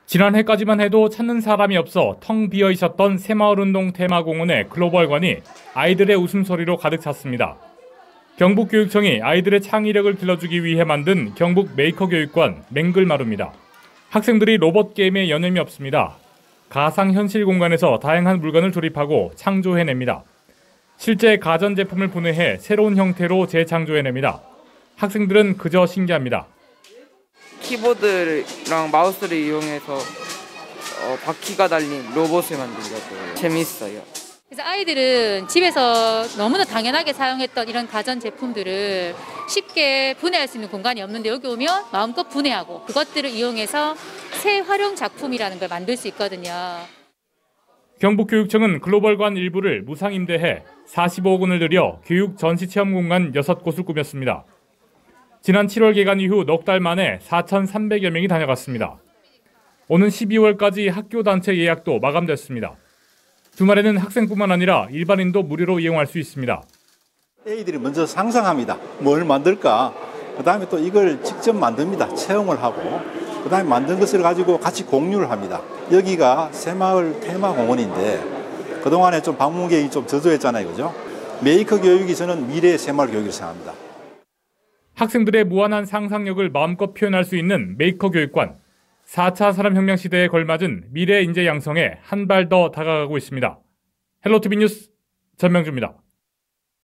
지난해까지만 해도 찾는 사람이 없어 텅 비어 있었던 새마을운동 테마공원의 글로벌관이 아이들의 웃음소리로 가득 찼습니다. 경북교육청이 아이들의 창의력을 길러주기 위해 만든 경북 메이커교육관 맹글마루입니다. 학생들이 로봇 게임에 여념이 없습니다. 가상현실 공간에서 다양한 물건을 조립하고 창조해냅니다. 실제 가전제품을 분해해 새로운 형태로 재창조해냅니다. 학생들은 그저 신기합니다. 키보드랑 마우스를 이용해서 바퀴가 달린 로봇을 만들려고 재밌어요. 그래서 아이들은 집에서 너무나 당연하게 사용했던 이런 가전 제품들을 쉽게 분해할 수 있는 공간이 없는데 여기 오면 마음껏 분해하고 그것들을 이용해서 새 활용 작품이라는 걸 만들 수 있거든요. 경북교육청은 글로벌관 일부를 무상 임대해 45억 원을 들여 교육 전시체험 공간 6곳을 꾸몄습니다. 지난 7월 개관 이후 넉 달 만에 4,300여 명이 다녀갔습니다. 오는 12월까지 학교 단체 예약도 마감됐습니다. 주말에는 학생뿐만 아니라 일반인도 무료로 이용할 수 있습니다. 애들이 먼저 상상합니다. 뭘 만들까? 그다음에 또 이걸 직접 만듭니다. 체험을 하고 그다음에 만든 것을 가지고 같이 공유를 합니다. 여기가 새마을 테마공원인데 그동안에 좀 방문 계획이 좀 저조했잖아요. 그죠? 메이커 교육이 저는 미래의 새마을 교육을 생각합니다. 학생들의 무한한 상상력을 마음껏 표현할 수 있는 메이커 교육관. 4차 산업혁명 시대에 걸맞은 미래 인재 양성에 한 발 더 다가가고 있습니다. 헬로티비 뉴스 전명주입니다.